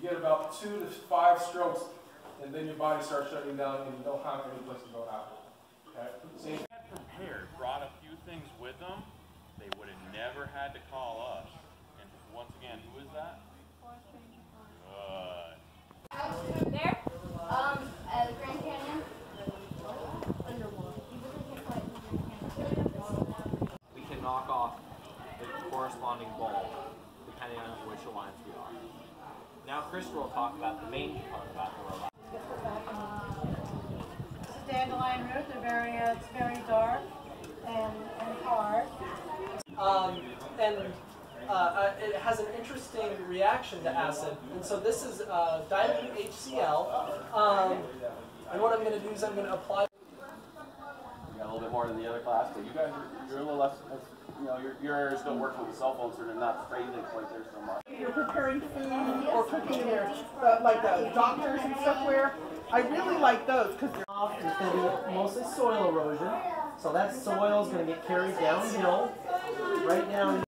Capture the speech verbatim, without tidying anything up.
get about two to five strokes, and then your body starts shutting down, and you don't have any place to go after. Okay? Same. If they had prepared, brought a few things with them, they would have never had to call us. And once again, who is that? Good. There, um, at the Grand Canyon. We can knock off the corresponding ball depending on which alliance we are. Now Chris will talk about the main part about the robot. It's a dandelion root. They're very, uh, it's very dark and, and hard. Um, and uh, it has an interesting reaction to acid. And so this is uh, dilute H C L. Um, and what I'm going to do is I'm going to apply. You got a little bit more than the other class, but you guys are you're a little less. You know, you're, you're still working with the cell phones, so they're not phrasing quite there so much. You're preparing food or cooking in there, uh, like the doctors and stuff wear. I really like those because they're Off is going to be mostly soil erosion. So that soil is going to get carried downhill, right down